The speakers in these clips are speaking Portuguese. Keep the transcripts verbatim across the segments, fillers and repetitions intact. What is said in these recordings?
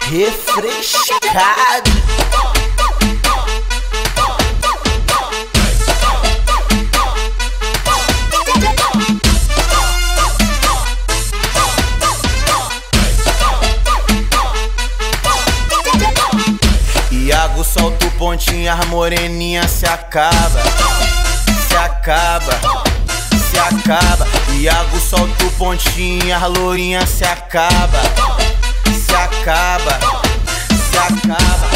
refrescado. Iago solta o pontinho, as moreninha se acaba, se acaba, se acaba. Iago solta o pontinho, as lourinha se acaba, se acaba, se acaba.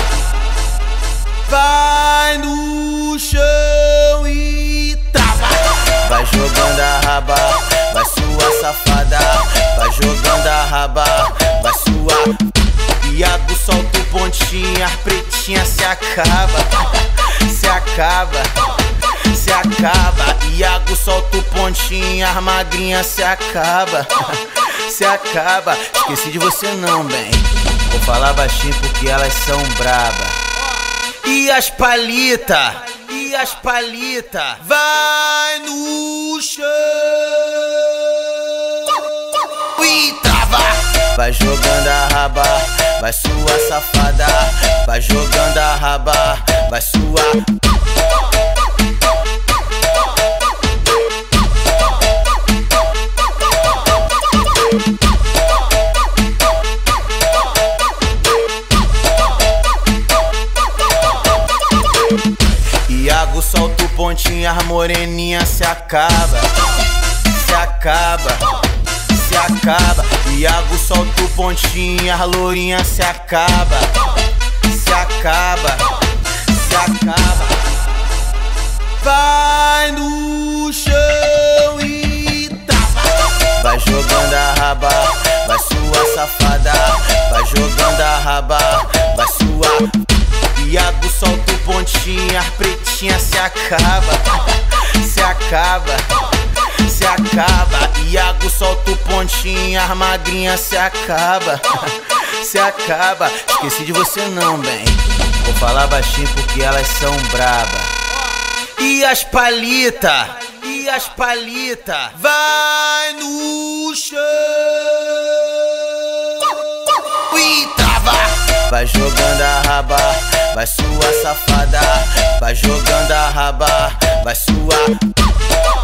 Vai no chão e trava. Vai jogando a raba, vai sua safada. Vai jogando a raba, vai sua. Iago solta o pontinho, as pretinha se acaba, se acaba, se acaba. Iago solta o pontinho, as magrinha se acaba, se acaba. Esqueci de você não, bem. Vou falar baixinho porque elas são braba. E as palita, e as palita, vai no chão e trava. Vai jogando a raba, vai sua safada. Vai jogando a raba, vai sua. Iago solta o pontinho, as moreninha se acaba, se acaba, se acaba. Iago solta o pontinho, as lourinha se acaba, se acaba, se acaba. Vai no chão e trava. Vai jogando a raba, vai sua safada. Vai jogando a raba, vai sua. Iago solta o pontinho, as pretinha se acaba, se acaba, se acaba. Iago solta o pontinho, as magrinha se acaba, se acaba. Esqueci de você não, bem. Vou falar baixinho porque elas são braba. E as palita, e as palita, vai no chão e trava. Vai jogando a raba, vai sua safada. Vai jogando a raba, vai sua.